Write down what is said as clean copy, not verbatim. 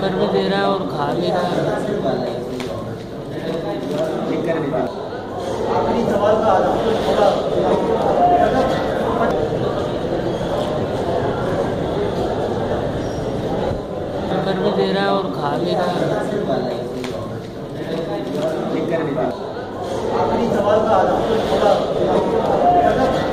कर भी दे रहा है और खा भी रहा है। कर भी दे रहा है और खा भी रहा है। आखिरी सवाल का